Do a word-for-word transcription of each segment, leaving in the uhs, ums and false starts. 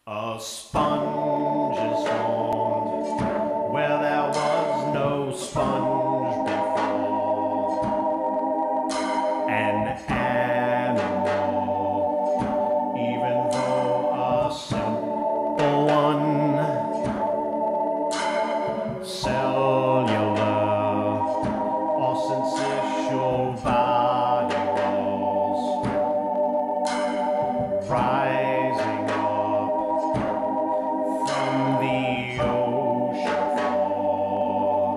A sponge is formed where there was no sponge before. An animal, even though a simple one. Cellular or syncytial body walls rising up from the ocean floor.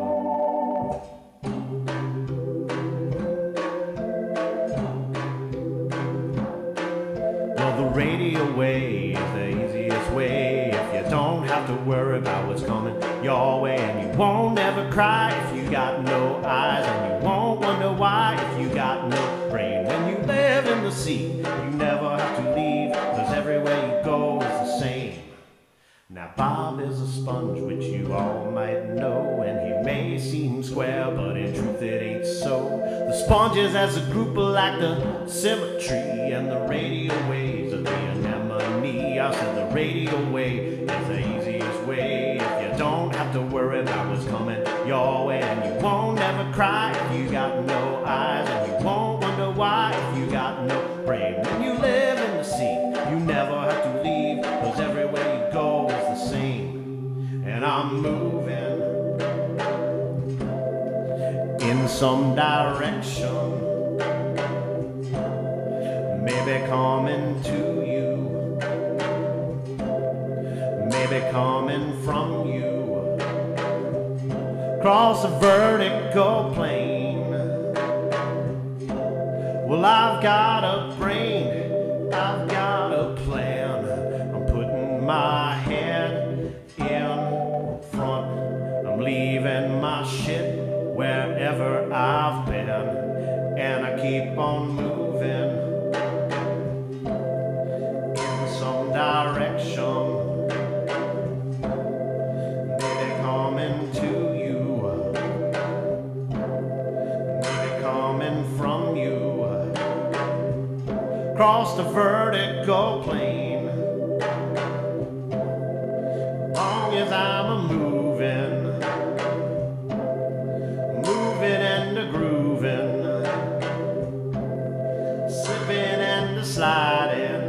Well, the radio wave is the easiest way if you don't have to worry about what's coming your way, and you won't ever cry if you got no eyes, and you won't wonder why if you got no brain. When you live in the sea, you never have to leave, cause everywhere you go is the same. Now Bob is a sponge, which you all might know, and he may seem square, but in truth it ain't so. The sponges as a group lack the symmetry, and the radio waves of the anemone. I said the radio wave is the easiest way if you don't have to worry about what's coming your way, and you won't ever cry if you got no eyes, and you won't wonder why if you got no brain. When you live in the sea, you never have to leave, cause everywhere you go is the same. And I'm moving in some direction, maybe coming to you, maybe coming from you, across a vertical plane. Well, I've got a brain, I've got a plan. I'm putting my head in front, I'm leaving my shit wherever I've been, and I keep on moving in some direction, maybe coming to you, maybe coming from you, across the vertical plane. Long as I'm a moving, moving and a grooving, slipping and a sliding.